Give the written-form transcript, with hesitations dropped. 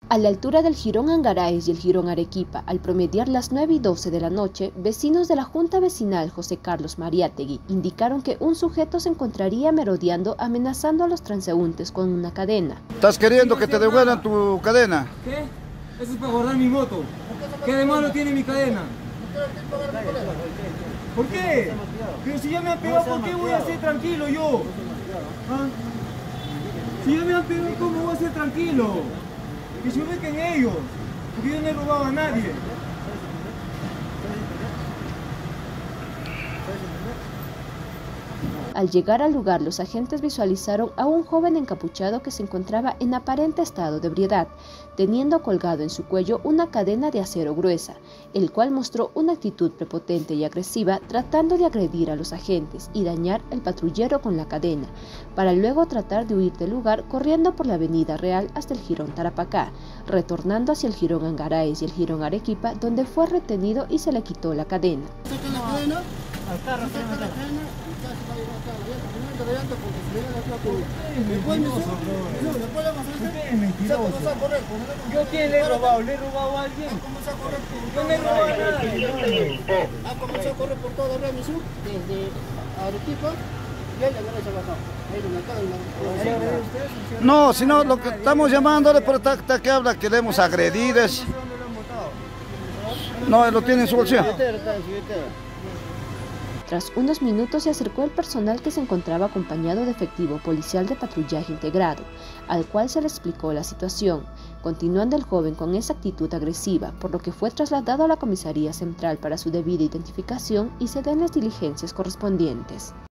A la altura del Jirón Angaráez y el Jirón Arequipa, al promediar las 9:12 de la noche, vecinos de la Junta Vecinal José Carlos Mariátegui indicaron que un sujeto se encontraría merodeando amenazando a los transeúntes con una cadena. ¿Estás queriendo que te devuelvan tu cadena? ¿Qué? Eso es para guardar mi moto. ¿Qué de malo tiene mi cadena? ¿Por qué? Pero si ya me han pegado, ¿por qué voy a ser tranquilo yo? ¿Ah? Si ya me han pegado, ¿cómo voy a ser tranquilo? Que se ubiquen ellos, porque yo no he robado a nadie. Al llegar al lugar, los agentes visualizaron a un joven encapuchado que se encontraba en aparente estado de ebriedad, teniendo colgado en su cuello una cadena de acero gruesa, el cual mostró una actitud prepotente y agresiva tratando de agredir a los agentes y dañar al patrullero con la cadena, para luego tratar de huir del lugar corriendo por la avenida Real hasta el Jirón Tarapacá, retornando hacia el Jirón Angaráez y el Jirón Arequipa, donde fue retenido y se le quitó la cadena. ¿Yo quién le he robado? ¿Le he robado a alguien? Yo no he robado a nadie. Ha comenzado a correr por toda la Sur, desde Arequipa, y ahí le van a No, sino lo que estamos llamándole por esta que habla que le hemos agredido. No, lo tiene en su bolsillo. Tras unos minutos se acercó el personal que se encontraba acompañado de efectivo policial de patrullaje integrado, al cual se le explicó la situación, continuando el joven con esa actitud agresiva, por lo que fue trasladado a la comisaría central para su debida identificación y se den las diligencias correspondientes.